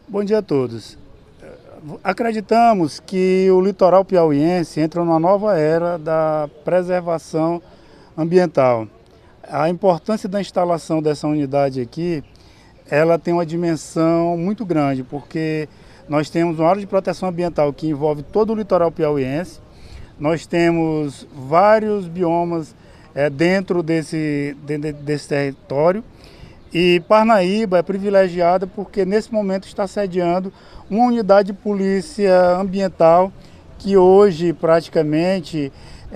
Bom dia a todos. Acreditamos que o litoral piauiense entra numa nova era da preservação ambiental. A importância da instalação dessa unidade aqui, ela tem uma dimensão muito grande, porque nós temos uma área de proteção ambiental que envolve todo o litoral piauiense. Nós temos vários biomas dentro desse território. E Parnaíba é privilegiada porque nesse momento está sediando uma unidade de polícia ambiental que hoje praticamente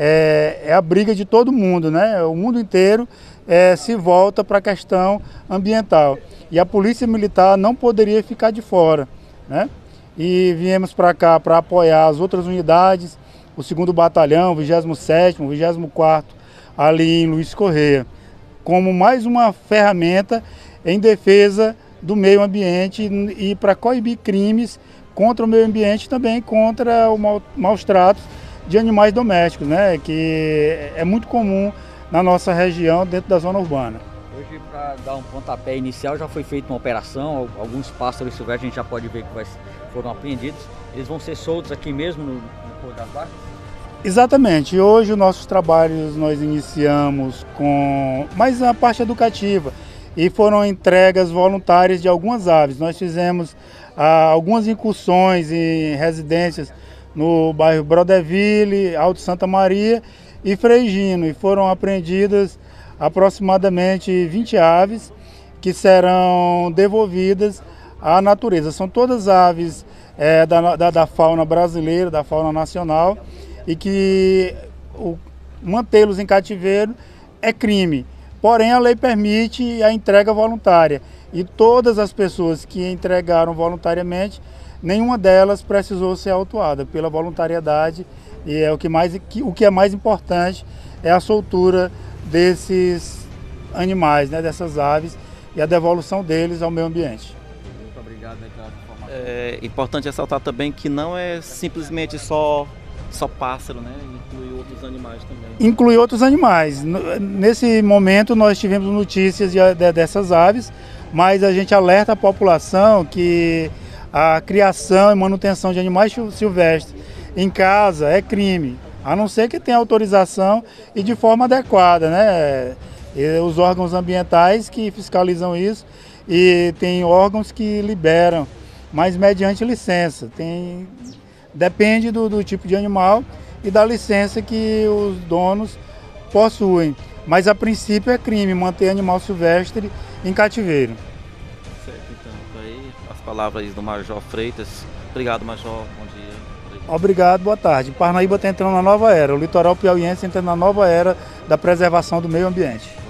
é a briga de todo mundo, né? O mundo inteiro se volta para a questão ambiental. E a Polícia Militar não poderia ficar de fora, né? E viemos para cá para apoiar as outras unidades, o 2º Batalhão, o 27º, o 24º, ali em Luiz Correia, como mais uma ferramenta em defesa do meio ambiente e para coibir crimes contra o meio ambiente, também contra o maus tratos de animais domésticos, né, que é muito comum na nossa região, dentro da zona urbana. Hoje, para dar um pontapé inicial, já foi feita uma operação, alguns pássaros silvestres a gente já pode ver que foram apreendidos. Eles vão ser soltos aqui mesmo no Porto das Barcas? Exatamente. Hoje os nossos trabalhos nós iniciamos com mais a parte educativa e foram entregas voluntárias de algumas aves. Nós fizemos algumas incursões em residências no bairro Brodeville, Alto Santa Maria e Freigino, e foram apreendidas aproximadamente 20 aves que serão devolvidas à natureza. São todas aves da fauna brasileira, da fauna nacional, e que mantê-los em cativeiro é crime. Porém, a lei permite a entrega voluntária. E todas as pessoas que entregaram voluntariamente, nenhuma delas precisou ser autuada pela voluntariedade. E o que é mais importante é a soltura desses animais, né, dessas aves, e a devolução deles ao meio ambiente. Muito obrigado pela informação. É importante ressaltar também que não é simplesmente só pássaro, né? Inclui outros animais também. Inclui outros animais. Nesse momento nós tivemos notícias dessas aves, mas a gente alerta a população que a criação e manutenção de animais silvestres em casa é crime, a não ser que tenha autorização e de forma adequada, né? E os órgãos ambientais que fiscalizam isso, e tem órgãos que liberam, mas mediante licença. Depende do tipo de animal e da licença que os donos possuem. Mas a princípio é crime manter animal silvestre em cativeiro. Certo, então, aí as palavras do Major Freitas. Obrigado, Major. Bom dia. Obrigado, boa tarde. Parnaíba está entrando na nova era. O litoral piauiense entra na nova era da preservação do meio ambiente.